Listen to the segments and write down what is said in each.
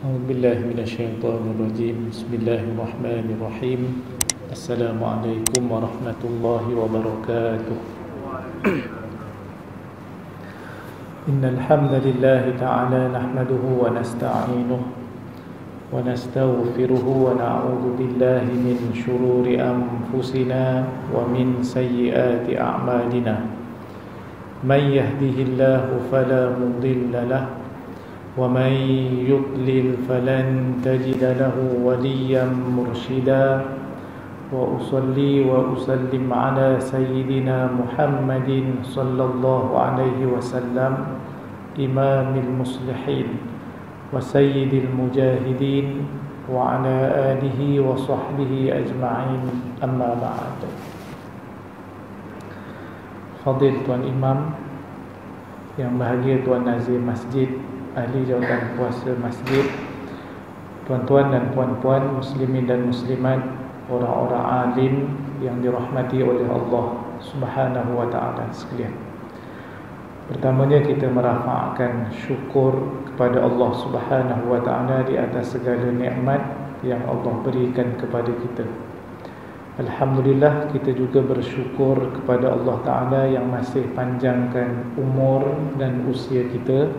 أعوذ بالله من الشيطان الرجيم بسم الله الرحمن الرحيم السلام عليكم ورحمة الله وبركاته إن الحمد لله تعالى نحمده ونستعينه ونستغفره ونعوذ بالله من شرور أنفسنا ومن سيئات أعمالنا من يهده الله فلا مضل له ومن يضلل فلن تجد له وليا مرشدا وأصلي وأسلم على سيدنا محمد صلى الله عليه وسلم إمام المصلحين وسيد المجاهدين وعلى آله وصحبه أجمعين أما بعد. Fadil Tuan Imam, yang bahagia Tuan Nazir Masjid, ahli jawatan puasa masjid, tuan-tuan dan puan-puan muslimin dan muslimat, orang-orang alim yang dirahmati oleh Allah Subhanahu wa taala sekalian. Pertamanya kita merafakkan syukur kepada Allah Subhanahu wa taala di atas segala nikmat yang Allah berikan kepada kita. Alhamdulillah, kita juga bersyukur kepada Allah Ta'ala yang masih panjangkan umur dan usia kita.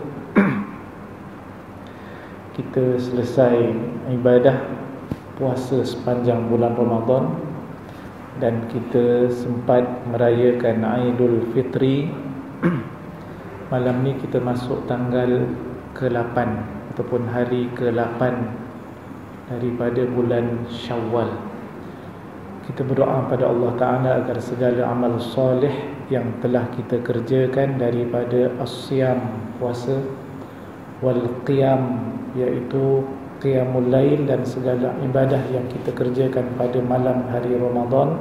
Kita selesai ibadah puasa sepanjang bulan Ramadan dan kita sempat merayakan Aidul Fitri. Malam ni kita masuk tanggal ke-8 ataupun hari ke-8 daripada bulan Syawal. Kita berdoa pada Allah Ta'ala agar segala amal soleh yang telah kita kerjakan daripada as-siyam, puasa, wal qiyam, iaitu qiyamul lail, dan segala ibadah yang kita kerjakan pada malam hari Ramadan.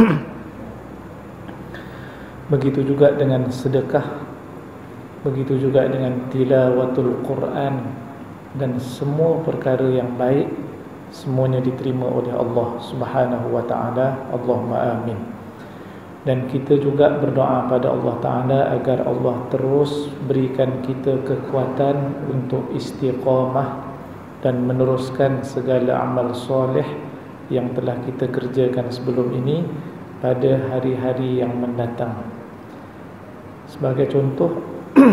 Begitu juga dengan sedekah, begitu juga dengan tilawatul Quran, dan semua perkara yang baik, semuanya diterima oleh Allah Subhanahu wa ta'ala. Allahumma amin. Dan kita juga berdoa pada Allah Ta'ala agar Allah terus berikan kita kekuatan untuk istiqamah dan meneruskan segala amal soleh yang telah kita kerjakan sebelum ini pada hari-hari yang mendatang. Sebagai contoh,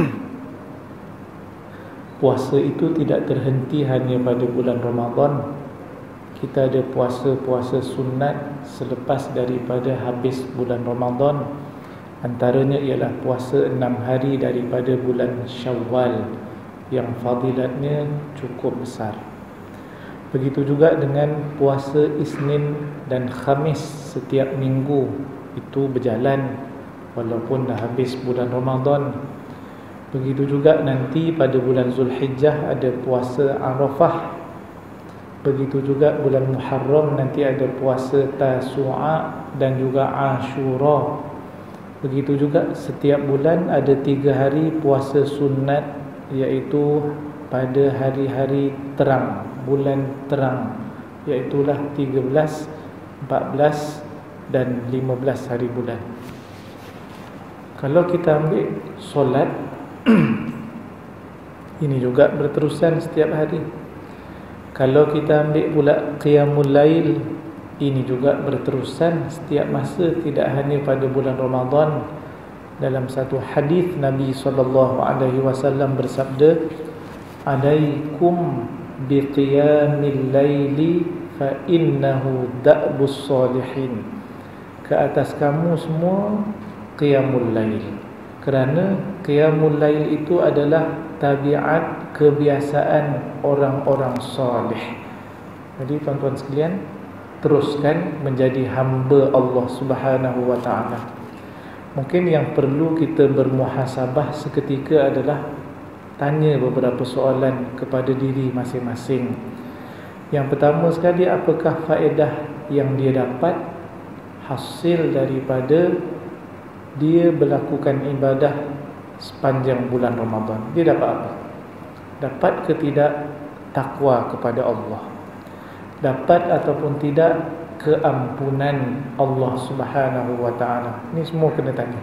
puasa itu tidak terhenti hanya pada bulan Ramadan. Kita ada puasa-puasa sunat selepas daripada habis bulan Ramadan. Antaranya ialah puasa 6 hari daripada bulan Syawal yang fadilatnya cukup besar. Begitu juga dengan puasa Isnin dan Khamis setiap minggu, itu berjalan walaupun dah habis bulan Ramadan. Begitu juga nanti pada bulan Zulhijjah ada puasa Arafah. Begitu juga bulan Muharram nanti ada puasa Tasu'a dan juga Ashura. Begitu juga setiap bulan ada 3 hari puasa sunat, iaitu pada hari-hari terang, bulan terang, iaitulah 13, 14 dan 15 hari bulan. Kalau kita ambil solat, ini juga berterusan setiap hari. Kalau kita ambil pula qiyamul lail, ini juga berterusan setiap masa, tidak hanya pada bulan Ramadan. Dalam satu hadis Nabi SAW bersabda, "Alaikum biqiyamil laili fa innahu da'bus salihin." Ke atas kamu semua qiyamul lail, kerana qiyamul lail itu adalah tabiat, kebiasaan orang-orang salih. Jadi tuan-tuan sekalian, teruskan menjadi hamba Allah Subhanahu wa ta'ala. Mungkin yang perlu kita bermuhasabah seketika adalah tanya beberapa soalan kepada diri masing-masing. Yang pertama sekali, apakah faedah yang dia dapat hasil daripada dia melakukan ibadah sepanjang bulan Ramadan? Dia dapat apa? Dapat ke tidak takwa kepada Allah? Dapat ataupun tidak keampunan Allah Subhanahu wa ta'ala? Ini semua kena tanya.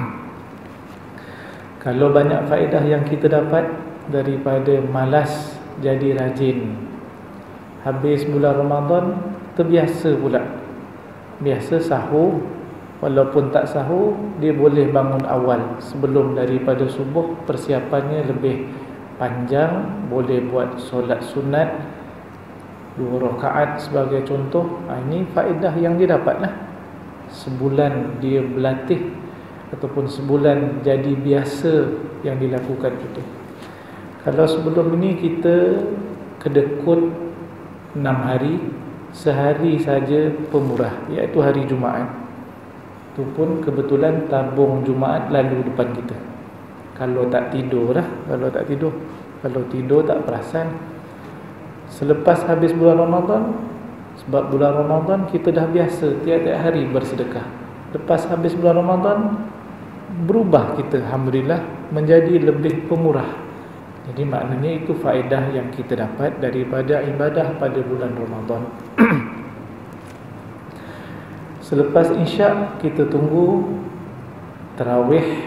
Kalau banyak faedah yang kita dapat daripada malas jadi rajin. Habis bulan Ramadan terbiasa pula. Biasa sahur, walaupun tak sahur, dia boleh bangun awal sebelum daripada subuh. Persiapannya lebih panjang, boleh buat solat sunat 2 rakaat sebagai contoh. Ini faedah yang dia dapat lah. Sebulan dia berlatih ataupun sebulan jadi biasa yang dilakukan itu. Kalau sebelum ini kita kedekut 6 hari, sehari saja pemurah, iaitu hari Jumaat. Itu pun kebetulan tabung Jumaat lalu depan kita. Kalau tak tidur lah, kalau tidur tak perasan. Selepas habis bulan Ramadan, sebab bulan Ramadan kita dah biasa tiap-tiap hari bersedekah. Lepas habis bulan Ramadan, berubah kita, alhamdulillah, menjadi lebih pemurah. Jadi maknanya itu faedah yang kita dapat daripada ibadah pada bulan Ramadan. Selepas Isyak kita tunggu tarawih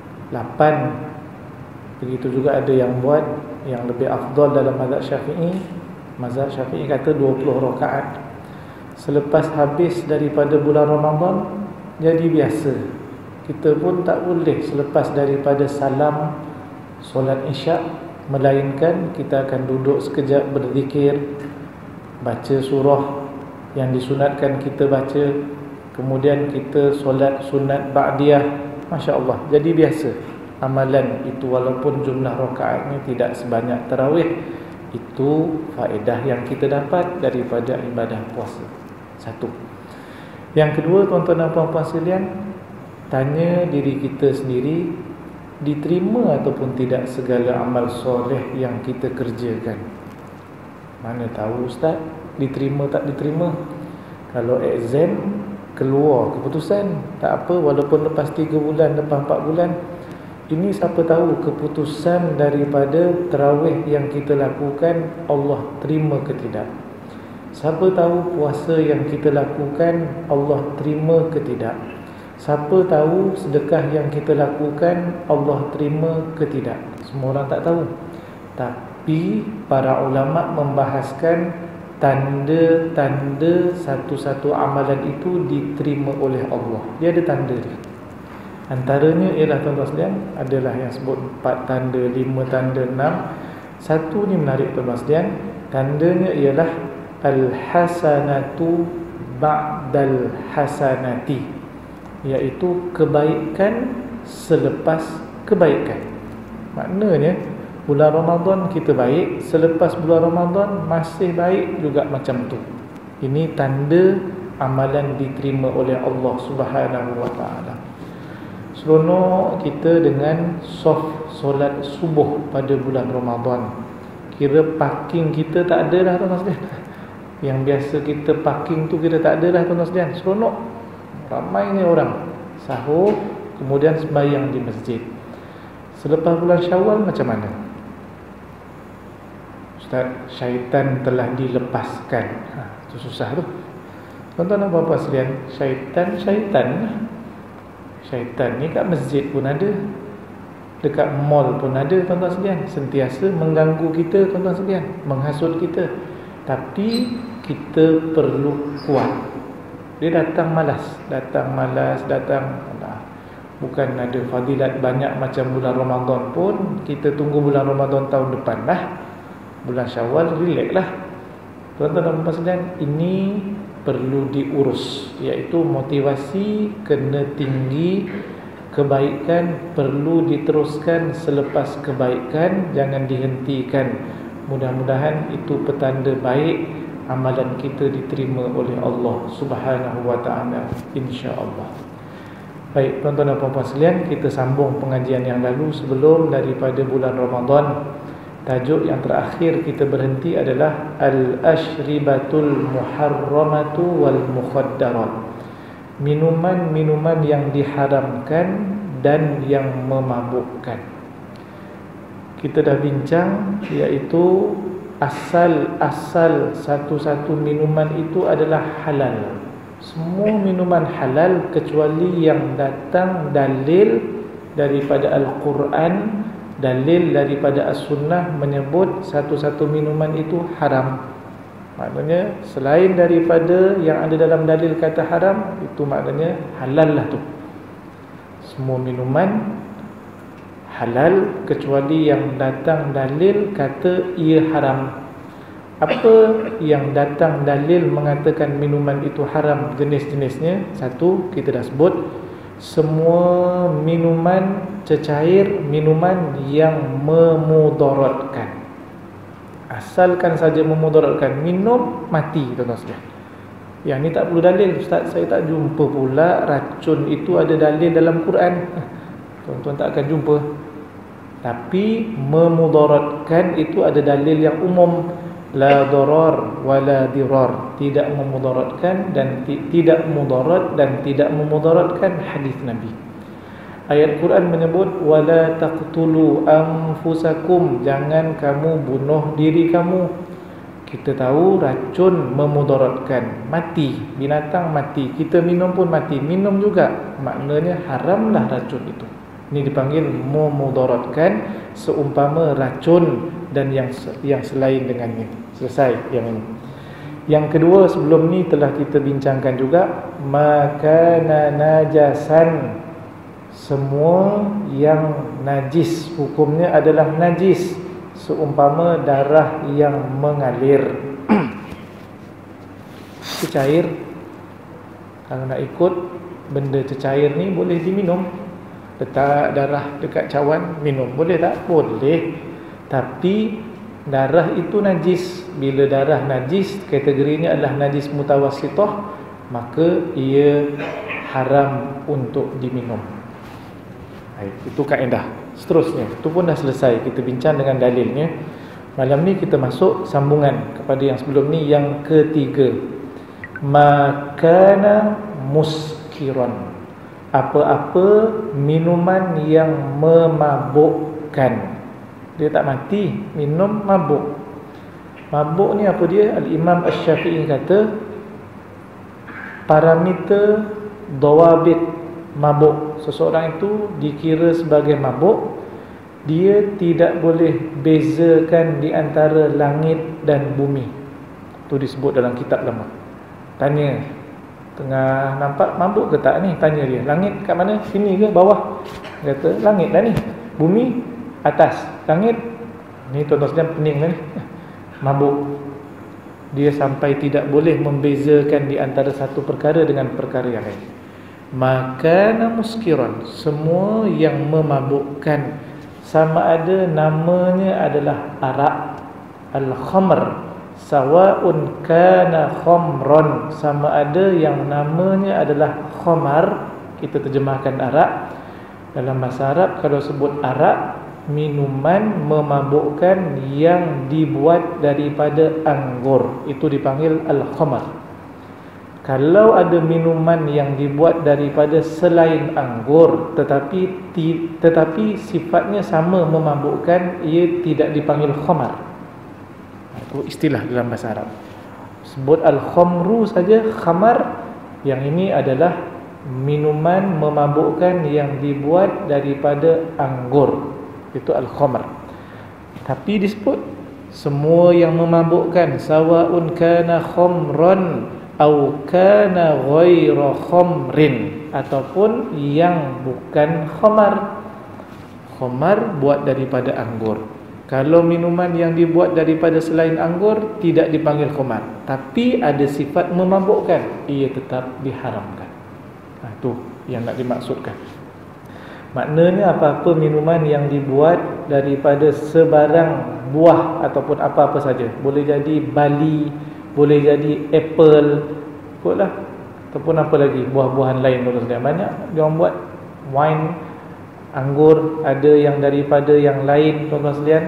8. Begitu juga ada yang buat yang lebih afdal dalam mazhab Syafi'i. Mazhab Syafi'i kata 20 rakaat. Selepas habis daripada bulan Ramadan, jadi biasa. Kita pun tak boleh selepas daripada salam solat Isyak, melainkan kita akan duduk sekejap berzikir, baca surah yang disunatkan kita baca, kemudian kita solat sunat ba'diyah. Masya Allah, jadi biasa amalan itu walaupun jumlah rakaatnya tidak sebanyak tarawih. Itu faedah yang kita dapat daripada ibadah puasa. Satu. Yang kedua, tuan-tuan dan puan-puan sekalian, tanya diri kita sendiri, diterima ataupun tidak segala amal soleh yang kita kerjakan. Mana tahu ustaz, diterima tak diterima. Kalau exam keluar keputusan, tak apa, walaupun lepas 3 bulan, lepas 4 bulan, ini siapa tahu keputusan daripada tarawih yang kita lakukan Allah terima ke tidak. Siapa tahu puasa yang kita lakukan Allah terima ke tidak. Siapa tahu sedekah yang kita lakukan Allah terima ke tidak. Semua orang tak tahu. Tapi para ulama membahaskan tanda-tanda satu-satu amalan itu diterima oleh Allah. Dia ada tanda dia. Antaranya ialah tuan-tuan sekalian, adalah yang sebut 4 tanda, 5 tanda, 6. Satu ni menarik tuan-tuan sekalian. Tandanya ialah al-hasanatu ba'dal hasanati, iaitu kebaikan selepas kebaikan. Maknanya bulan Ramadan kita baik, selepas bulan Ramadan masih baik juga macam tu. Ini tanda amalan diterima oleh Allah Subhanahu wa taala. Seronok kita dengan soft solat subuh pada bulan Ramadan. Kira parking kita tak ada dah tuan-tuan sekalian. Yang biasa kita parking tu kita tak ada dah tuan-tuan sekalian. Seronok. Ramainya orang sahur, kemudian sembahyang di masjid. Selepas bulan Syawal macam mana? Ustaz, syaitan telah dilepaskan. Itu susah tu. Tuan-tuan dan puan-puan sekalian, Syaitan ni kat masjid pun ada, dekat mall pun ada tuan-tuan sekalian. Sentiasa mengganggu kita tuan-tuan sekalian, menghasut kita. Tapi kita perlu kuat. Dia datang malas. Bukan ada fadilat banyak macam bulan Ramadan pun. Kita tunggu bulan Ramadan tahun depan lah. Bulan Syawal relax lah. Tuan-tuan dan puan-puan sekalian, ini perlu diurus, iaitu motivasi kena tinggi, kebaikan perlu diteruskan selepas kebaikan, jangan dihentikan. Mudah-mudahan itu petanda baik, amalan kita diterima oleh Allah Subhanahu wa taala, insya-Allah. Baik, tuan-tuan dan puan-puan sekalian, kita sambung pengajian yang lalu sebelum daripada bulan Ramadan. Tajuk yang terakhir kita berhenti adalah al-ashribatul muharramatu wal mukhaddarat. Minuman-minuman yang diharamkan dan yang memabukkan. Kita dah bincang, iaitu asal-asal satu-satu minuman itu adalah halal. Semua minuman halal kecuali yang datang dalil daripada Al-Quran dalil daripada as-sunnah menyebut satu-satu minuman itu haram. Maknanya selain daripada yang ada dalam dalil kata haram, itu maknanya halal lah tu. Semua minuman halal kecuali yang datang dalil kata ia haram. Apa yang datang dalil mengatakan minuman itu haram, jenis-jenisnya? Satu, kita dah sebut, semua minuman cecair, minuman yang memudaratkan. Asalkan saja memudaratkan, minum mati, tuan-tuan sekalian. Yang ni tak perlu dalil. Ustaz, saya tak jumpa pula racun itu ada dalil dalam Quran. Tuan-tuan tak akan jumpa. Tapi memudaratkan itu ada dalil yang umum. La darar wala dirar, tidak memudaratkan dan tidak mudarat dan tidak memudaratkan, hadis Nabi. Ayat Quran menyebut wala taqtulu anfusakum, jangan kamu bunuh diri kamu. Kita tahu racun memudaratkan, mati, binatang mati, kita minum pun mati, minum juga, maknanya haramlah racun itu. Ini dipanggil memudaratkan, seumpama racun dan yang selain dengannya. Selesai yang ini. Yang kedua, sebelum ni telah kita bincangkan juga, makana najasan, semua yang najis hukumnya adalah najis, seumpama darah yang mengalir. Cecair, kalau nak ikut benda cecair ni boleh diminum. Letak darah dekat cawan, minum, boleh tak? Boleh. Tapi darah itu najis. Bila darah najis, kategorinya adalah najis mutawassithah, maka ia haram untuk diminum. Itu kaedah. Seterusnya, itu pun dah selesai, kita bincang dengan dalilnya. Malam ni kita masuk sambungan kepada yang sebelum ni, yang ketiga, makana muskiran, apa-apa minuman yang memabukkan. Dia tak mati, minum mabuk. Mabuk ni apa dia? Al-Imam Asy-Syafi'i kata, parameter dawabit mabuk, seseorang itu dikira sebagai mabuk, dia tidak boleh bezakan di antara langit dan bumi. Itu disebut dalam kitab lama. Tanya, tengah nampak mabuk ke tak ni? Tanya dia, langit kat mana? Sini ke bawah? Dia kata, langit dah ni. Bumi atas, langit ni, tuan-tuan sekalian pening kan? Mabuk. Dia sampai tidak boleh membezakan di antara satu perkara dengan perkara yang lain. Makana muskiran, semua yang memabukkan, sama ada namanya adalah arak, al-khamr, sawa'un kana khamran, sama ada yang namanya adalah khamar. Kita terjemahkan arak. Dalam bahasa Arab, kalau sebut arak, minuman memabukkan yang dibuat daripada anggur, itu dipanggil al-khamar. Kalau ada minuman yang dibuat daripada selain anggur, tetapi sifatnya sama memabukkan, ia tidak dipanggil khamar. Itu istilah dalam bahasa Arab. Sebut al-khamru saja, khamar. Yang ini adalah minuman memabukkan yang dibuat daripada anggur, itu al-khamr. Tapi disebut semua yang memabukkan, sawa'un kana khamran au kana ghaira khamrin, ataupun yang bukan khamar. Khamar buat daripada anggur. Kalau minuman yang dibuat daripada selain anggur, tidak dipanggil khamar, tapi ada sifat memabukkan, ia tetap diharamkan. Itu yang nak dimaksudkan. Maknanya apa-apa minuman yang dibuat daripada sebarang buah ataupun apa-apa saja, boleh jadi bali, boleh jadi apple, ikutlah, ataupun apa lagi, buah-buahan lain. Banyak dia orang buat wine, anggur, ada yang daripada yang lain, tuan-tuan sekalian.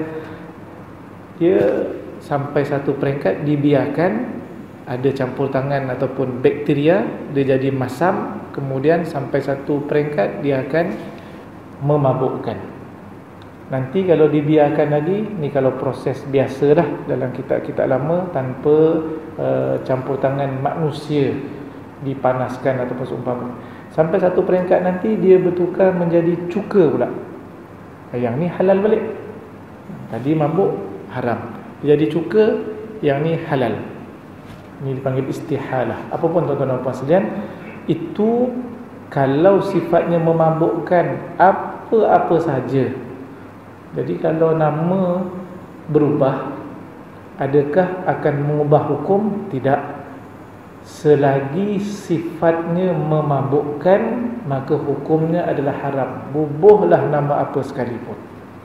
Dia sampai satu peringkat dibiarkan, ada campur tangan ataupun bakteria, dia jadi masam, kemudian sampai satu peringkat dia akan memabukkan. Nanti kalau dibiarkan lagi, ni kalau proses biasa dah dalam kitab-kitab lama, tanpa campur tangan manusia, dipanaskan ataupun seumpama, sampai satu peringkat nanti dia bertukar menjadi cuka pula. yang ni halal balik. Tadi mabuk haram, jadi cuka, yang ni halal. Ini dipanggil istihalah. Apapun tuan-tuan dan puan sekalian, itu kalau sifatnya memabukkan apa-apa sahaja. Jadi kalau nama berubah, adakah akan mengubah hukum? Tidak. Selagi sifatnya memabukkan, maka hukumnya adalah haram. Bubuhlah nama apa sekalipun.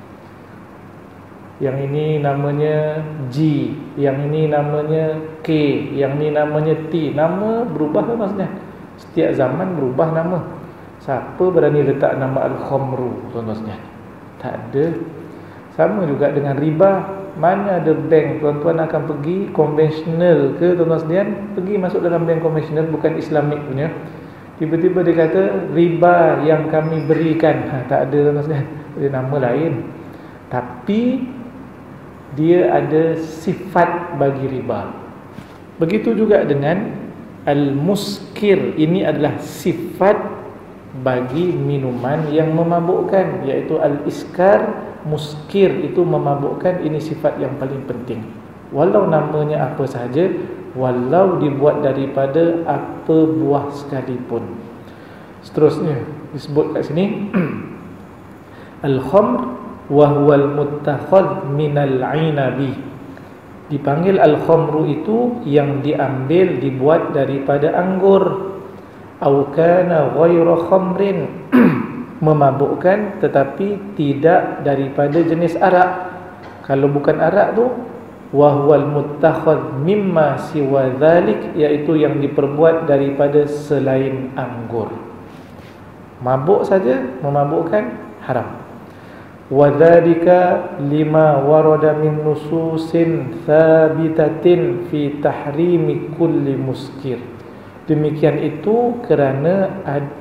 Yang ini namanya G, yang ini namanya K, yang ini namanya T. Nama berubah maksudnya. Setiap zaman berubah nama. Siapa berani letak nama Al-Khamru, tuan-tuan? Tak ada. Sama juga dengan riba. Mana ada bank tuan-tuan akan pergi konvensional ke, tuan-tuan sekalian? Pergi masuk dalam bank konvensional, bukan Islamik punya. Tiba-tiba dia kata riba yang kami berikan. Tak ada, tuan-tuan sekalian. Dia nama lain. Tapi dia ada sifat bagi riba. Begitu juga dengan al-muskir. Ini adalah sifat bagi minuman yang memabukkan, iaitu al-iskar. Muskir itu memabukkan. Ini sifat yang paling penting. Walau namanya apa sahaja, walau dibuat daripada apa buah sekalipun. Seterusnya disebut kat sini al-khamr wa huwal muttakhadh minal 'inabi. Dipanggil al-khamru itu yang diambil, dibuat daripada anggur. Au kana ghairu khamrin, memabukkan tetapi tidak daripada jenis arak. Kalau bukan arak tu, wa huwal muttakhadh mimma siwa dzalik, iaitu yang diperbuat daripada selain anggur. Mabuk saja memabukkan, haram. Wa dzalika lima warada min nususin thabitatin fi tahrimi kulli muskir. Demikian itu kerana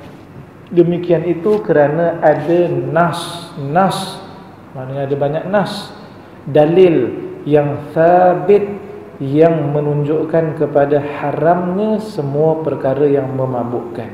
ada nas, maknanya ada banyak nas, dalil yang thabit yang menunjukkan kepada haramnya semua perkara yang memabukkan.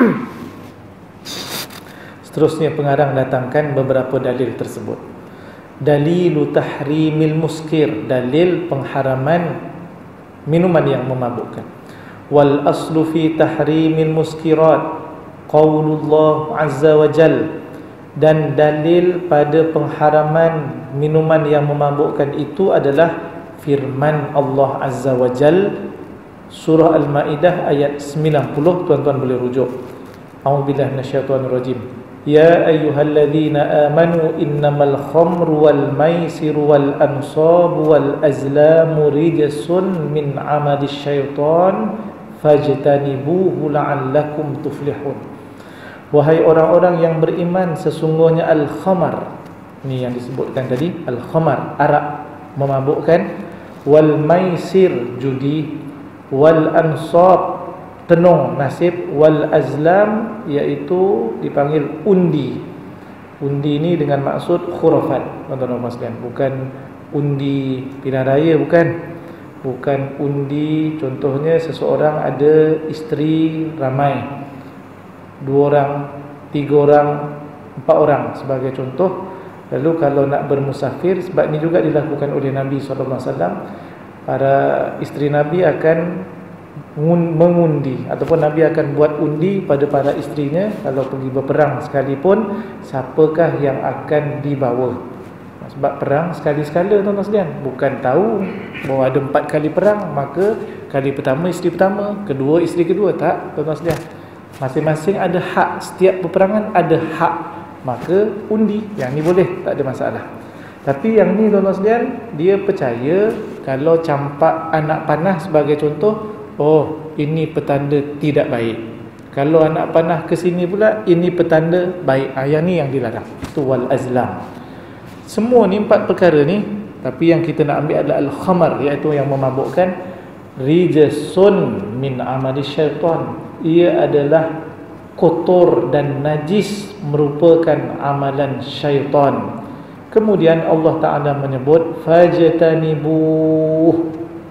Seterusnya pengarang datangkan beberapa dalil tersebut. Dalilu tahrimil muskir, dalil pengharaman minuman yang memabukkan. Wal aslu fi tahrimil muskirat qaulullah azza wa jal, dan dalil pada pengharaman minuman yang memabukkan itu adalah firman Allah azza wa jal, surah Al-Maidah ayat 90. Tuan-tuan boleh rujuk. A'udzubillahi minasyaitonir rajim. Ya ayyuhalladzina amanu innamal khamru wal maisiru wal ansabu wal azlamu rijsun min 'amalis syaitan fajtanibuhu la'allakum tuflihun. Wahai orang-orang yang beriman, sesungguhnya al-khamar, ni yang disebutkan tadi, al-khamar, arak, memabukkan, wal maisir, judi, wal ansab, tenung, nasib, wal azlam, iaitu dipanggil undi. Undi ni dengan maksud khurafat, tuan-tuan sekalian, bukan undi pilihan raya, bukan undi. Contohnya seseorang ada isteri ramai, 2 orang, 3 orang, 4 orang sebagai contoh. Lalu kalau nak bermusafir, sebab ini juga dilakukan oleh Nabi SAW, para isteri Nabi akan mengundi, ataupun Nabi akan buat undi pada para isterinya. Kalau pergi berperang sekalipun, siapakah yang akan dibawa? Sebab perang sekali-sekala, tuan-tuan sekalian. Bukan tahu bahawa ada 4 kali perang, maka kali pertama isteri pertama, kedua isteri kedua. Tak, tuan-tuan sekalian. Masing-masing ada hak. Setiap peperangan ada hak. Maka undi, yang ni boleh, tak ada masalah. Tapi yang ni, tuan-tuan sekalian, dia percaya kalau campak anak panah sebagai contoh, oh, ini petanda tidak baik. Kalau anak panah ke sini pula, ini petanda baik. Yang ni yang dilarang. Itu wal azlam. Semua ni 4 perkara ni, tapi yang kita nak ambil adalah al-khamar, iaitu yang memabukkan. Rijsun min amali syaitan, ia adalah kotor dan najis, merupakan amalan syaitan. Kemudian Allah Ta'ala menyebut fajtanibuh,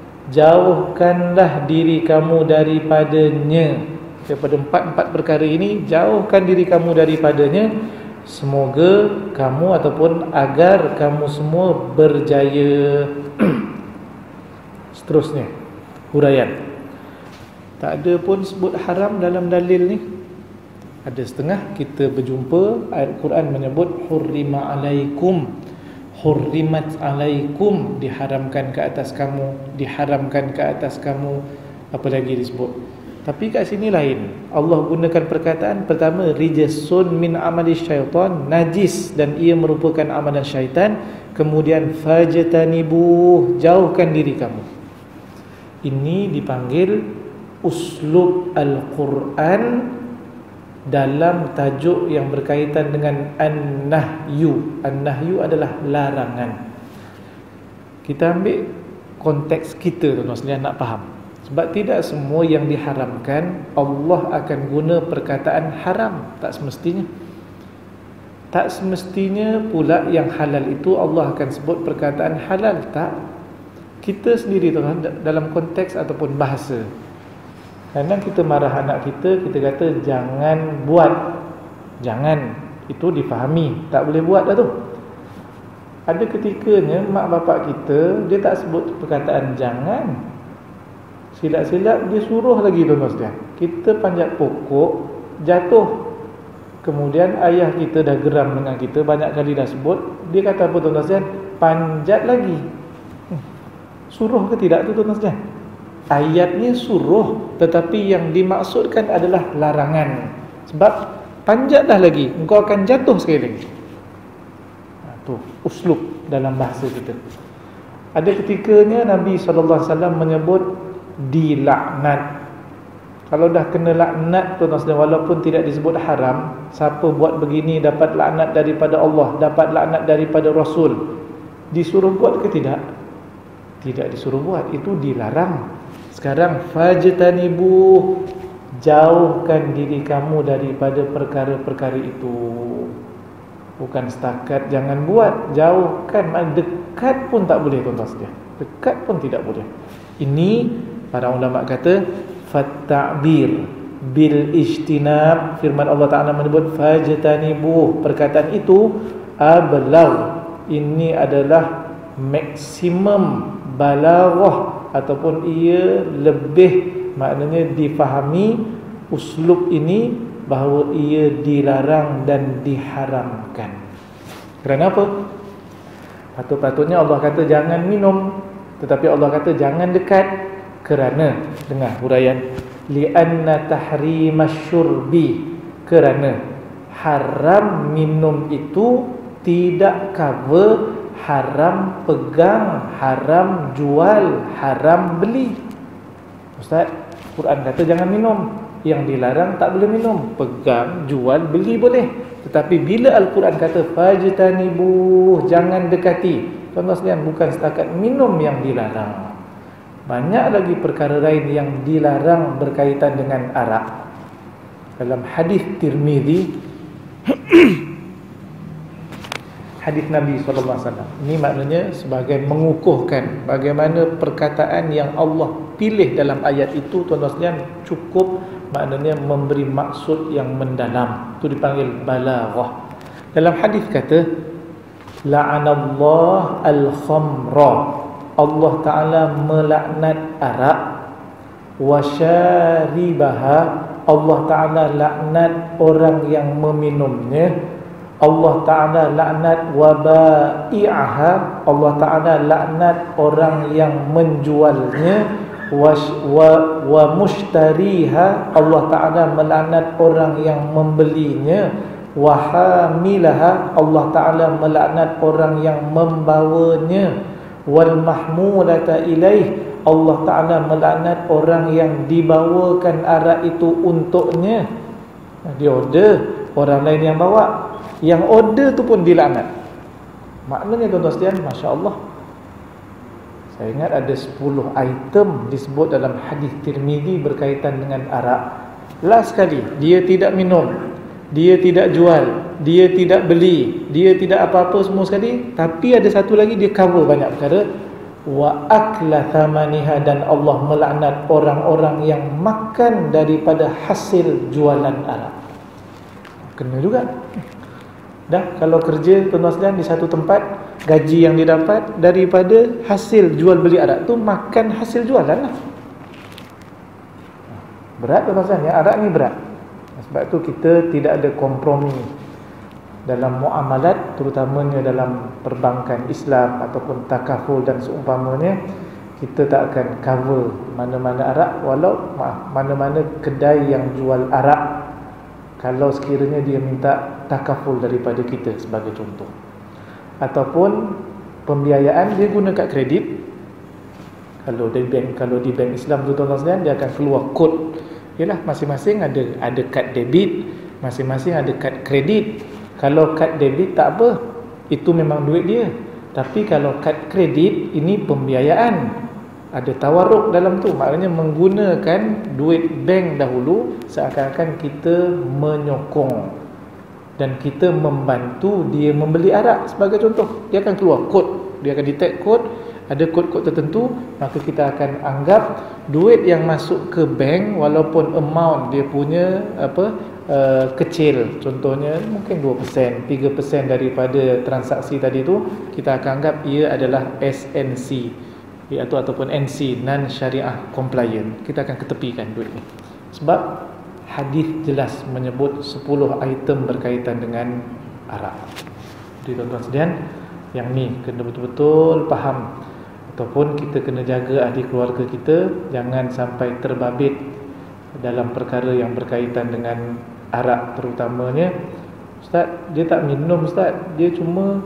jauhkanlah diri kamu daripadanya. Daripada 4 perkara ini, jauhkan diri kamu daripadanya. Semoga kamu ataupun agar kamu semua berjaya. Seterusnya huraian. Tak ada pun sebut haram dalam dalil ni. Ada setengah kita berjumpa ayat Quran menyebut hurrima alaikum, hurrimat alaikum, diharamkan ke atas kamu, diharamkan ke atas kamu. Apa lagi disebut? Tapi kat sini lain. Allah gunakan perkataan pertama, rijsun min amali syaitan, najis dan ia merupakan amalan syaitan. Kemudian fajtanibuh, jauhkan diri kamu. Ini dipanggil uslub Al-Quran dalam tajuk yang berkaitan dengan an-nahyu. An-nahyu adalah larangan. Kita ambil konteks kita tu maksudnya nak faham. Sebab tidak semua yang diharamkan Allah akan guna perkataan haram. Tak semestinya. Tak semestinya pula yang halal itu Allah akan sebut perkataan halal. Tak. Kita sendiri tu dalam konteks ataupun bahasa, kadang kita marah anak kita, kita kata jangan buat. Jangan, itu difahami, tak boleh buat dah tu. Ada ketikanya mak bapak kita, dia tak sebut perkataan jangan, silap-silap dia suruh lagi tuan-tuan sekalian. Kita panjat pokok, jatuh. Kemudian ayah kita dah geram dengan kita, banyak kali dah sebut. Dia kata apa tuan-tuan sekalian? Panjat lagi. Suruh ke tidak tu tuan-tuan sekalian? Ayatnya suruh, tetapi yang dimaksudkan adalah larangan. Sebab panjatlah lagi, engkau akan jatuh sekali lagi. Tu uslub dalam bahasa kita. Ada ketikanya Nabi SAW menyebut dilaknat. Kalau dah kena laknat tuan-tuan sekalian, walaupun tidak disebut haram, siapa buat begini dapat laknat daripada Allah, dapat laknat daripada Rasul. Disuruh buat ke tidak? Tidak disuruh buat, itu dilarang. Sekarang fajtanibu, jauhkan diri kamu daripada perkara-perkara itu. Bukan setakat jangan buat, jauhkan. Dekat pun tak boleh tuan-tuan sekalian. Dekat pun tidak boleh. Ini para ulama kata fatta'bir bil ijtinab. Firman Allah Ta'ala menyebut fajtanibu, perkataan itu ablagh. Ini adalah maksimum balaghah, ataupun ia lebih, maknanya difahami uslub ini bahawa ia dilarang dan diharamkan. Kerana apa? Patut-patutnya Allah kata jangan minum, tetapi Allah kata jangan dekat. Kerana, dengar huraian, li'anna tahrimasyurbi, kerana haram minum itu tidak cover haram pegang, haram jual, haram beli. Ustaz, Quran kata jangan minum, yang dilarang tak boleh minum. Pegang, jual, beli boleh. Tetapi bila Al-Quran kata fajtanibu, jangan dekati, tuan-tuan sekalian, bukan setakat minum yang dilarang. Banyak lagi perkara lain yang dilarang berkaitan dengan arak. Dalam hadis Tirmizi, hadis Nabi SAW, ini maknanya sebagai mengukuhkan bagaimana perkataan yang Allah pilih dalam ayat itu, tuan-tuan sekalian, cukup maknanya memberi maksud yang mendalam. Itu dipanggil balaghah. Dalam hadis kata la'anallah al-khamra, Allah Ta'ala melaknat arak, wa syaribaha, Allah Ta'ala laknat orang yang meminumnya, Allah Ta'ala laknat wabai'aha, Allah Ta'ala laknat orang yang menjualnya, wa mushtariha, Allah Ta'ala melaknat orang yang membelinya, wa hamilaha, Allah Ta'ala melaknat orang yang membawanya, wal mahmulata ilaih, Allah Ta'ala melaknat orang yang dibawakan arak itu untuknya. Dia order, orang lain yang bawa, yang order tu pun dilaknat. Maknanya tuan-tuan sekalian, Masya Allah, saya ingat ada 10 item disebut dalam hadis Tirmizi berkaitan dengan arak. Last sekali, dia tidak minum, dia tidak jual, dia tidak beli, dia tidak apa-apa semua sekali. Tapi ada satu lagi, dia cover banyak perkara. Wa akla thamaniha, dan Allah melaknat orang-orang yang makan daripada hasil jualan arak. Kena juga. Dah kalau kerja tuan-tuan sekalian di satu tempat, gaji yang dia dapat daripada hasil jual beli arak tu makan hasil jualan lah. Berat tuan-tuan sekalian, arak ni berat. Sebab tu kita tidak ada kompromi dalam muamalat, terutamanya dalam perbankan Islam ataupun takaful dan seumpamanya. Kita tak akan cover mana-mana arak, mana-mana kedai yang jual arak, kalau sekiranya dia minta takaful daripada kita sebagai contoh. Ataupun pembiayaan dia guna kad kredit. Kalau di bank Islam tu tuan-tuan sekalian, dia akan keluar kod. Yalah, masing-masing ada kad debit, masing-masing ada kad kredit. Kalau kad debit tak apa, itu memang duit dia. Tapi kalau kad kredit, ini pembiayaan, ada tawarruk dalam tu. Maknanya menggunakan duit bank dahulu, seakan-akan kita menyokong dan kita membantu dia membeli arak. Sebagai contoh, dia akan keluar kod, dia akan detect kod, ada kod-kod tertentu, maka kita akan anggap duit yang masuk ke bank, walaupun amount dia punya kecil, contohnya mungkin 2%, 3% daripada transaksi tadi tu, kita akan anggap ia adalah SNC, ataupun NC, non syariah compliant. Kita akan ketepikan duit ni. Sebab hadis jelas menyebut 10 item berkaitan dengan arak. Jadi tuan-tuan sekalian, yang ni kena betul-betul faham, ataupun kita kena jaga ahli keluarga kita jangan sampai terbabit dalam perkara yang berkaitan dengan arak terutamanya. Ustaz, dia tak minum Ustaz, dia cuma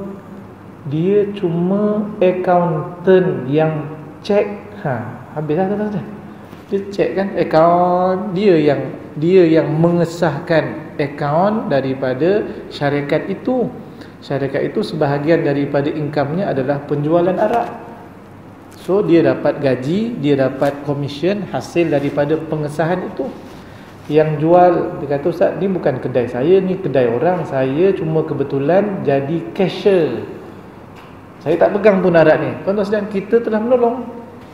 accountant yang cek. Habislah tuan-tuan. Dia cek kan akaun, dia yang mengesahkan akaun daripada syarikat itu. Syarikat itu sebahagian daripada income-nya adalah penjualan arak. So dia dapat gaji, dia dapat commission hasil daripada pengesahan itu. Yang jual, dia kata, Ustaz, ni bukan kedai saya, ni kedai orang, saya cuma kebetulan jadi cashier, saya tak pegang pun arak ni. Tuan-tuan sekalian, kita telah menolong.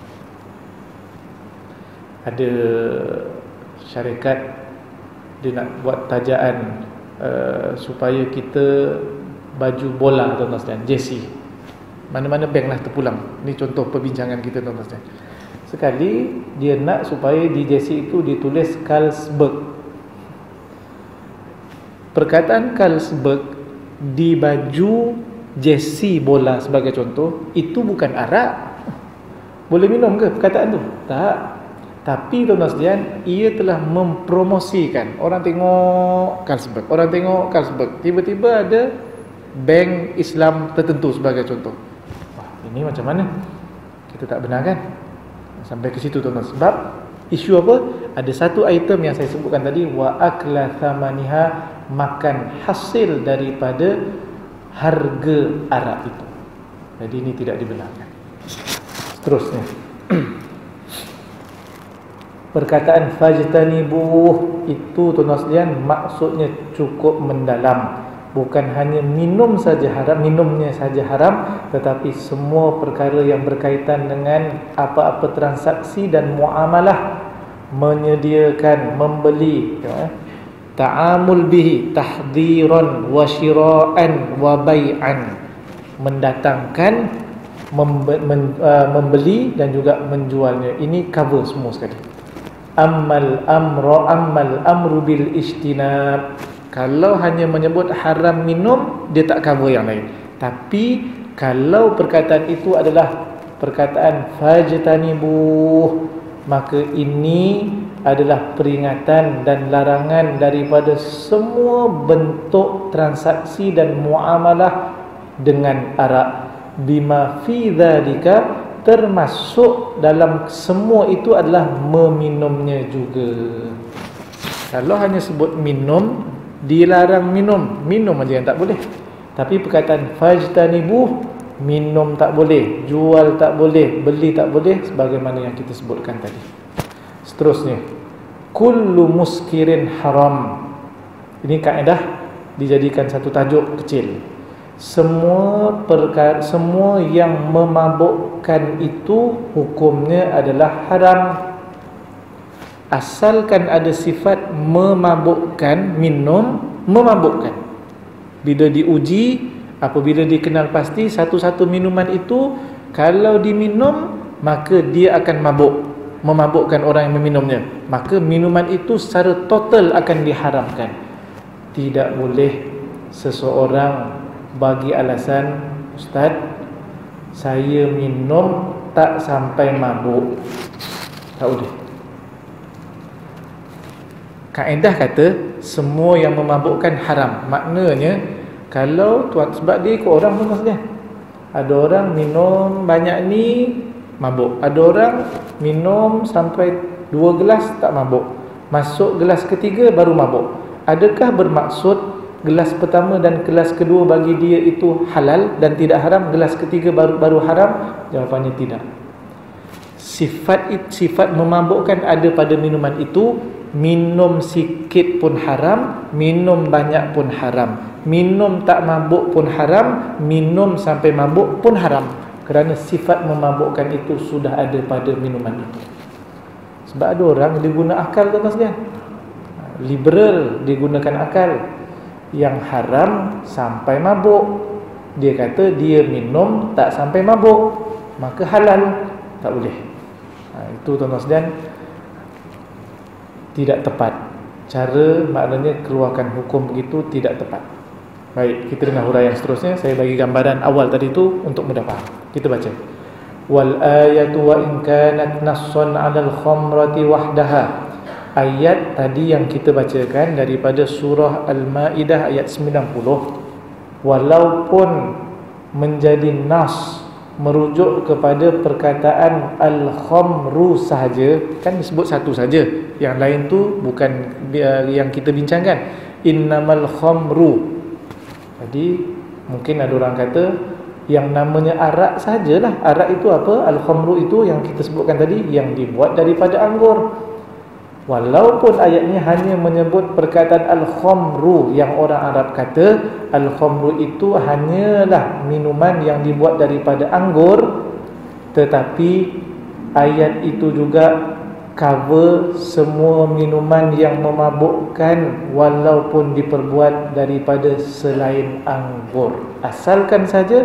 Ada syarikat, dia nak buat tajaan supaya kita baju bola, tuan-tuan sekalian, jersey. Mana-mana bank lah terpulang. Ni contoh perbincangan kita, tuan-tuan sekalian. Sekali dia nak supaya di jersey itu ditulis Carlsberg. Perkataan Carlsberg di baju jersey bola sebagai contoh, itu bukan arak. Boleh minum ke perkataan tu? Tak. Tapi tuan-tuan sekalian, ia telah mempromosikan. Orang tengok Carlsberg, orang tengok Carlsberg, tiba-tiba ada bank Islam tertentu sebagai contoh. Wah, ini macam mana? Kita tak benar kan? Sampai ke situ tuan-tuan. Sebab isu apa? Ada satu item yang saya sebutkan tadi, wa akla thamaniha, makan hasil daripada harga arak itu. Jadi ini tidak dibenarkan. Seterusnya, perkataan fajtanibuh itu tuan-tuan sekalian maksudnya cukup mendalam. Bukan hanya minum saja haram, minumnya saja haram, tetapi semua perkara yang berkaitan dengan apa-apa transaksi dan muamalah, menyediakan, membeli, ta'amul bihi tahdiran wa syira'an wa bai'an, mendatangkan, membeli dan juga menjualnya. Ini cover semua sekali. Ammal amru bil ijtinab. Kalau hanya menyebut haram minum, dia tak cover yang lain. Tapi kalau perkataan itu adalah perkataan fajtanibuh, maka ini adalah peringatan dan larangan daripada semua bentuk transaksi dan muamalah dengan arak. Bima fi dzalika, termasuk dalam semua itu adalah meminumnya juga. Kalau hanya sebut minum, dilarang minum, minum aja yang tak boleh. Tapi perkataan fajtanibuh, minum tak boleh, jual tak boleh, beli tak boleh, sebagaimana yang kita sebutkan tadi. Seterusnya, kullu muskirin haram. Ini kaedah dijadikan satu tajuk kecil. Semua perkara, semua yang memabukkan itu hukumnya adalah haram, asalkan ada sifat memabukkan. Minum memabukkan. Bila diuji, apabila dikenal pasti satu-satu minuman itu kalau diminum maka dia akan mabuk, memabukkan orang yang meminumnya, maka minuman itu secara total akan diharamkan. Tidak boleh seseorang bagi alasan, Ustaz, saya minum tak sampai mabuk. Tak boleh. Kaedah kata semua yang memabukkan haram. Maknanya kalau tuan, sebab dia ikut orang pun maksudnya. Ada orang minum banyak ni mabuk, ada orang minum sampai 2 gelas tak mabuk, masuk gelas ketiga baru mabuk. Adakah bermaksud gelas pertama dan gelas kedua bagi dia itu halal dan tidak haram, gelas ketiga baru haram? Jawapannya tidak. Sifat memabukkan ada pada minuman itu. Minum sikit pun haram, minum banyak pun haram, minum tak mabuk pun haram, minum sampai mabuk pun haram. Kerana sifat memabukkan itu sudah ada pada minuman itu. Sebab ada orang dia guna akal, tuan-tuan sekalian. Liberal, dia gunakan akal. Yang haram sampai mabuk, dia kata dia minum tak sampai mabuk, maka halal. Tak boleh. Itu tuan-tuan sekalian tidak tepat. Cara maknanya keluarkan hukum begitu tidak tepat. Baik, kita dengar huraian seterusnya. Saya bagi gambaran awal tadi itu untuk mudah faham. Kita baca. Wal ayatu wa in kanat nassan 'alal khamrati wahdaha. Ayat tadi yang kita bacakan daripada surah Al-Maidah ayat 90, walaupun menjadi nas, merujuk kepada perkataan al-khamru sahaja, kan disebut satu saja, yang lain tu bukan yang kita bincangkan. Innamal khamru. Jadi mungkin ada orang kata yang namanya arak sajalah. Arak itu apa? Al-khamru itu yang kita sebutkan tadi, yang dibuat daripada anggur. Walaupun ayatnya hanya menyebut perkataan al-khamru, yang orang Arab kata al-khamru itu hanyalah minuman yang dibuat daripada anggur, tetapi ayat itu juga cover semua minuman yang memabukkan walaupun diperbuat daripada selain anggur. Asalkan saja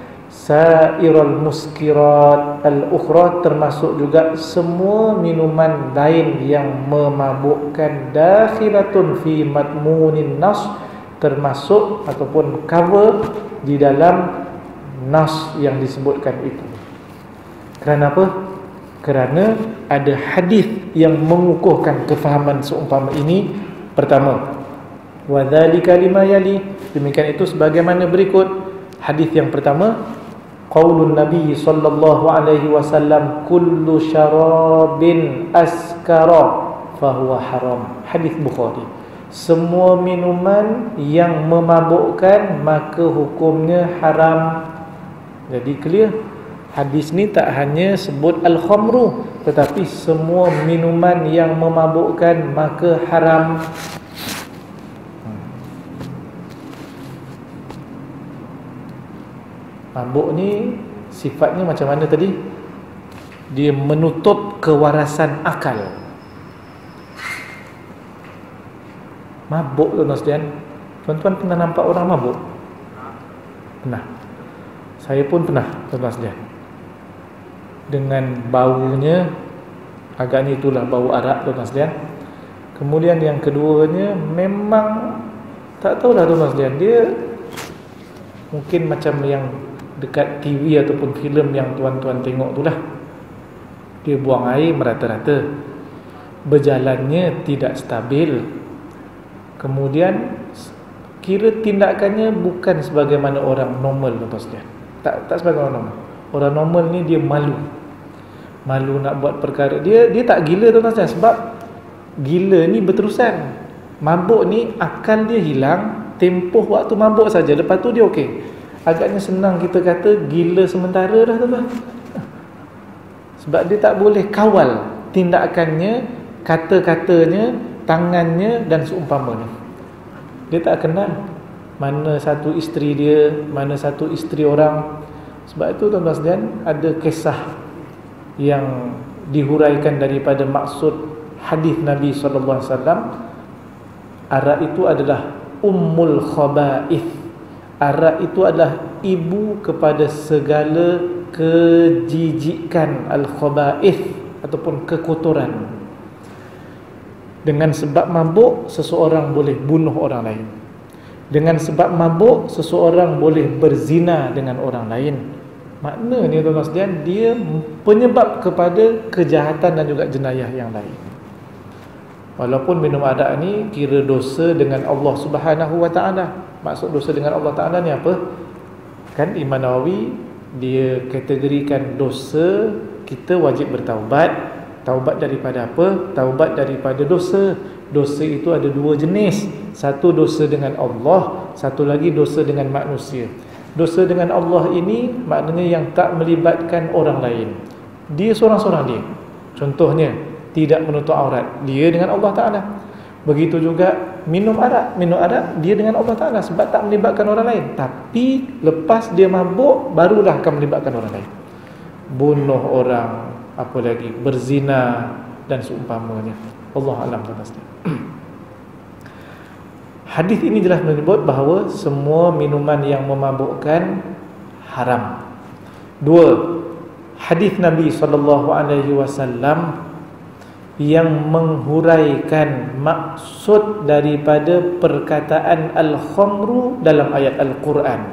sairul muskirat al-ukhra, termasuk juga semua minuman lain yang memabukkan, dakhilatun fi madmunin nas, termasuk ataupun cover di dalam nas yang disebutkan itu. Kerana apa? Kerana ada hadis yang mengukuhkan kefahaman seumpama ini. Pertama, wa dzalika lima yali, demikian itu sebagaimana berikut. Hadis yang pertama, qaulun Nabi sallallahu alaihi wasallam, kullu syarabin askara fahuwa haram. Hadis Bukhari. Semua minuman yang memabukkan maka hukumnya haram. Jadi clear. Hadis ni tak hanya sebut al-khamru, tetapi semua minuman yang memabukkan maka haram. Mabuk ni sifatnya macam mana tadi? Dia menutup kewarasan akal. Mabuk, tuan-tuan sekalian. Tuan-tuan pernah nampak orang mabuk? Pernah. Saya pun pernah, tuan-tuan sekalian. Dengan baunya, agaknya itulah bau arak, tuan-tuan sekalian. Kemudian yang keduanya, memang tak tahulah tuan-tuan sekalian, dia mungkin macam yang dekat TV ataupun filem yang tuan-tuan tengok itulah. Dia buang air merata-rata, berjalannya tidak stabil. Kemudian kira tindakannya bukan sebagaimana orang normal, tuan-tuan sekalian. Tak sebagaimana orang normal. Orang normal ni dia malu nak buat perkara. Dia tak gila, tuan-tuan sekalian, sebab gila ni berterusan. Mabuk ni akal dia hilang, tempoh waktu mabuk saja, lepas tu dia okey. Agaknya senang kita kata gila sementara dah, tuan-tuan. Sebab dia tak boleh kawal tindakannya, kata-katanya, tangannya dan seumpamanya. Dia tak kenal mana satu isteri dia, mana satu isteri orang. Sebab itu, tuan-tuan sekalian, ada kisah yang dihuraikan daripada maksud hadis Nabi SAW. Arak itu adalah ummul khaba'ith. arak itu adalah ibu kepada segala kejijikan, al-khaba'ith ataupun kekotoran. Dengan sebab mabuk, seseorang boleh bunuh orang lain. Dengan sebab mabuk, seseorang boleh berzina dengan orang lain. Maknanya tuan-tuan sekalian, dia penyebab kepada kejahatan dan juga jenayah yang lain. Walaupun minum arak ni kira dosa dengan Allah Subhanahu Wa Taala. Maksud dosa dengan Allah Taala ni apa? Kan Imam Nawawi dia kategorikan dosa, kita wajib bertaubat. Taubat daripada apa? Taubat daripada dosa. Dosa itu ada dua jenis. Satu dosa dengan Allah, satu lagi dosa dengan manusia. Dosa dengan Allah ini maknanya yang tak melibatkan orang lain. Dia seorang-seorang dia. Contohnya, tidak menutup aurat, dia dengan Allah Ta'ala. Begitu juga minum arak dia dengan Allah Ta'ala sebab tak melibatkan orang lain. Tapi lepas dia mabuk, barulah akan melibatkan orang lain. Bunuh orang, apa lagi, berzina dan seumpamanya. Allah alam. Hadis ini jelas menyebut bahawa semua minuman yang memabukkan haram. Dua, hadis Nabi SAW yang menghuraikan maksud daripada perkataan al-khamru dalam ayat Al-Quran.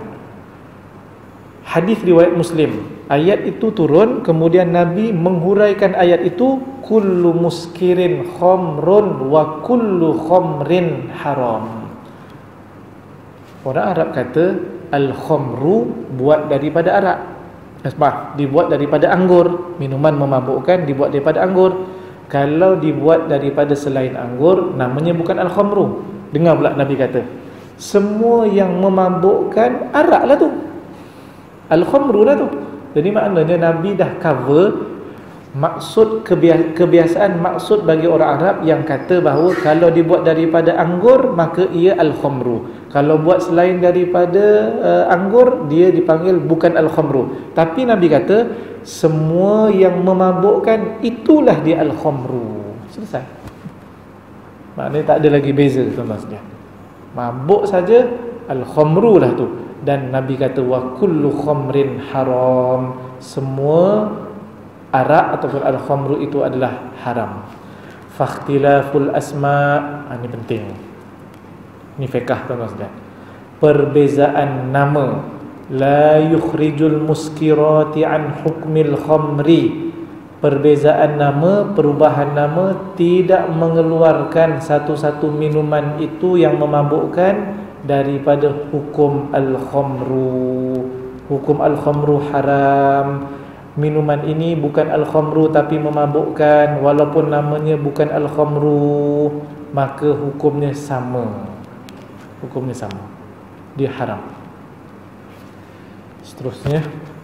Hadis riwayat Muslim. Ayat itu turun, kemudian Nabi menghuraikan ayat itu, kullu muskirin khamrun wa kullu khamrin haram. Orang Arab kata al-khamru buat daripada arak. Dibuat daripada anggur. Minuman memabukkan dibuat daripada anggur. Kalau dibuat daripada selain anggur, namanya bukan al-khamru. Dengar pula Nabi kata, semua yang memabukkan arak lah tu, al-khamru lah tu. Jadi maknanya Nabi dah cover maksud kebiasaan, maksud bagi orang Arab yang kata bahawa kalau dibuat daripada anggur maka ia al-khamru. Kalau buat selain daripada anggur, dia dipanggil bukan al-khamru. Tapi Nabi kata semua yang memabukkan itulah dia al-khamru. Selesai. Maknanya tak ada lagi beza, tuan-tuan. Mabuk saja al-khamru lah tu. Dan Nabi kata wa kullu khamrin haram. Semua arak ataupun al-khamru itu adalah haram. Fakhtilaful asma', ini penting. Ini fiqh, tuan-tuan. Perbezaan nama la yukhrijul muskirati an hukmil khamri. Perbezaan nama, perubahan nama tidak mengeluarkan satu-satu minuman itu yang memabukkan daripada hukum al-khamru. Hukum al-khamru haram. Minuman ini bukan al-khamru tapi memabukkan, walaupun namanya bukan al-khamru, maka hukumnya sama. Hukumnya sama. Dia haram. Seterusnya,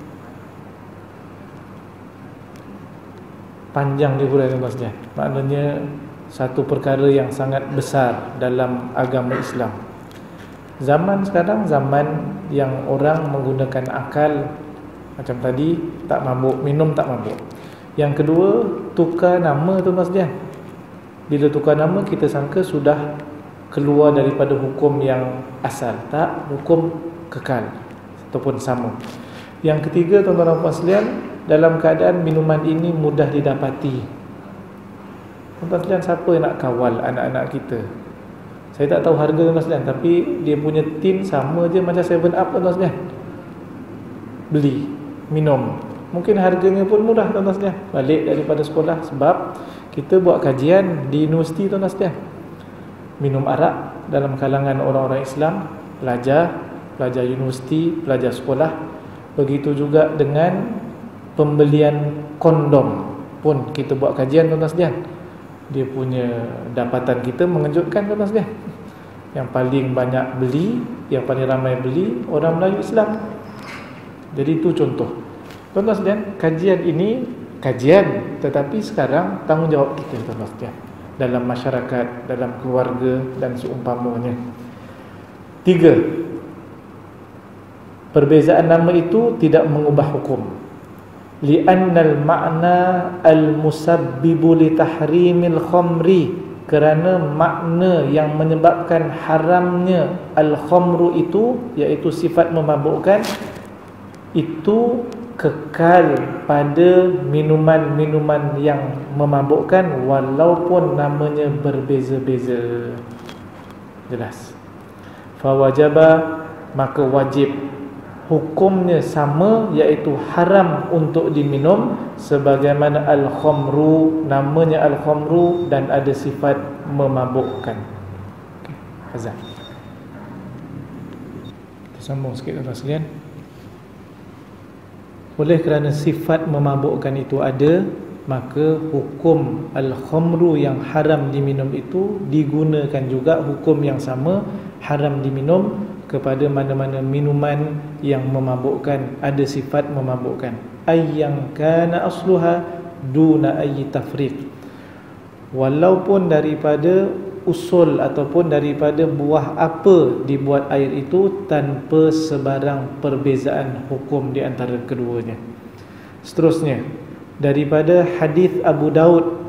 panjang dia huraian, tuan-tuan. Maknanya satu perkara yang sangat besar dalam agama Islam. Zaman sekarang zaman yang orang menggunakan akal. Macam tadi, tak mabuk, minum tak mabuk. Yang kedua, tukar nama, tuan-tuan. Bila tukar nama, kita sangka sudah keluar daripada hukum yang asal. Tak, hukum kekal ataupun sama. Yang ketiga, tuan-tuan dan puan sekalian, dalam keadaan minuman ini mudah didapati. Tuan-tuan sekalian, siapa yang nak kawal anak-anak kita? Saya tak tahu harga, tuan-tuan sekalian, tapi dia punya tin sama je macam 7up, tuan-tuan sekalian. Beli, minum. Mungkin harganya pun murah, tuan-tuan sekalian. Balik daripada sekolah, sebab kita buat kajian di universiti, tuan-tuan sekalian. Minum arak dalam kalangan orang-orang Islam, pelajar universiti, pelajar sekolah. Begitu juga dengan pembelian kondom pun kita buat kajian, tuan-tuan sekalian. Dia punya dapatan kita mengejutkan, tuan-tuan sekalian. Yang paling banyak beli, yang paling ramai beli, orang Melayu Islam. Jadi itu contoh. Tuan-tuan sekalian, kajian ini kajian, tetapi sekarang tanggungjawab kita, tuan-tuan sekalian, dalam masyarakat, dalam keluarga dan seumpamanya. 3. Perbezaan nama itu tidak mengubah hukum. Li'annal ma'na al-musabbibu li tahrimil khamri kerana makna yang menyebabkan haramnya al-khamru itu, iaitu sifat memabukkan, itu kekal pada minuman-minuman yang memabukkan walaupun namanya berbeza-beza. Jelas. Fawajaba, maka wajib, hukumnya sama, iaitu haram untuk diminum, sebagaimana al-khamru, namanya al-khamru dan ada sifat memabukkan. Azan. Kita sambung sikit tuan-tuan sekalian. Oleh kerana sifat memabukkan itu ada, maka hukum al-khamru yang haram diminum itu digunakan juga hukum yang sama, haram diminum kepada mana-mana minuman yang memabukkan, ada sifat memabukkan. Ayyang kana asluha duna ayyi tafriq, walaupun daripada usul ataupun daripada buah apa dibuat air itu, tanpa sebarang perbezaan hukum di antara keduanya. Seterusnya, daripada hadis Abu Daud,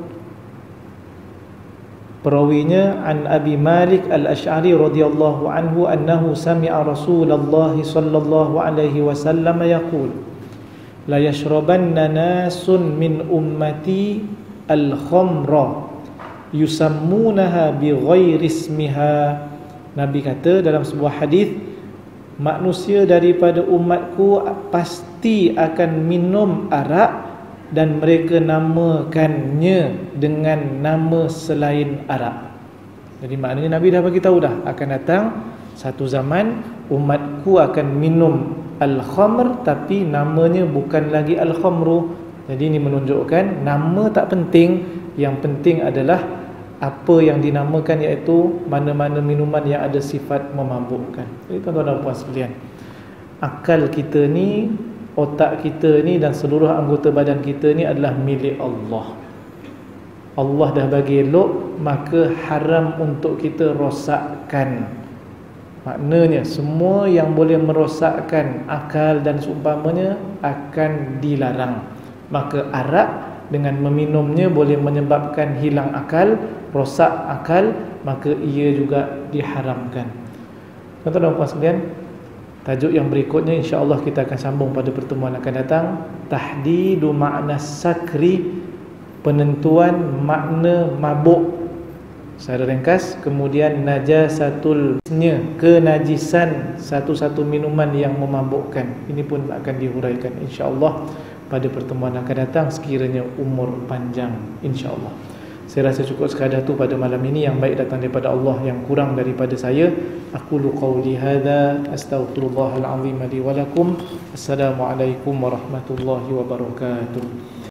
perawinya an Abi Malik al-Ash'ari radhiyallahu anhu annahu sami'a Rasulullah sallallahu alaihi wasallam yaqul la yashrabanna nasun min ummati al-khamra yusammunaha bighairi ismiha. Nabi kata dalam sebuah hadis, manusia daripada umatku pasti akan minum arak dan mereka namakannya dengan nama selain arak. Jadi maknanya Nabi dah bagi tahu dah, akan datang satu zaman umatku akan minum al-khamr tapi namanya bukan lagi al-khamru. Jadi ini menunjukkan nama tak penting, yang penting adalah apa yang dinamakan, iaitu mana-mana minuman yang ada sifat memabukkan. Jadi tuan-tuan dan puan sekalian, akal kita ni, otak kita ni dan seluruh anggota badan kita ni adalah milik Allah. Allah dah bagi elok, maka haram untuk kita rosakkan. Maknanya semua yang boleh merosakkan akal dan seumpamanya akan dilarang. Maka arak dengan meminumnya boleh menyebabkan hilang akal, rosak akal, maka ia juga diharamkan. Tuan-tuan dan puan sekalian, tajuk yang berikutnya insya-Allah kita akan sambung pada pertemuan akan datang. Tahdidu makna sakri, penentuan makna mabuk secara ringkas. Kemudian najasatulnya, kenajisan satu-satu minuman yang memabukkan. Ini pun akan dihuraikan insya-Allah pada pertemuan akan datang, sekiranya umur panjang insya-Allah. Saya rasa cukup sekadar tu pada malam ini. Yang baik datang daripada Allah, yang kurang daripada saya. Aqulu qawli hadza astaghfirullahal azim li wa lakum. Assalamualaikum warahmatullahi wabarakatuh.